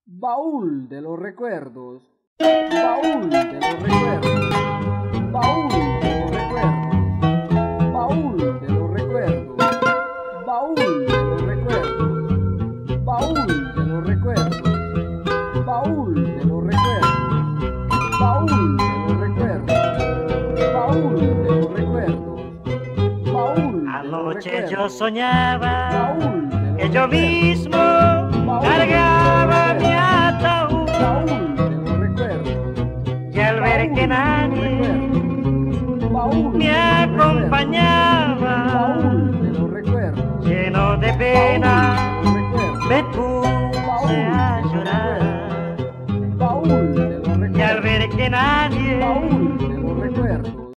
Baúl de los recuerdos, baúl de los recuerdos, baúl de los recuerdos, baúl de los recuerdos, baúl de los recuerdos, baúl de los recuerdos, baúl de los recuerdos, baúl de los recuerdos, baúl de los recuerdos, baúl. Anoche yo soñaba que yo recuerdos, mismo baúl cargaba mi ataúd, baúl de los recuerdos, y al ver que nadie baúl me de los acompañaba, recuerdos, baúl de los recuerdos, lleno de pena, baúl de los recuerdos. me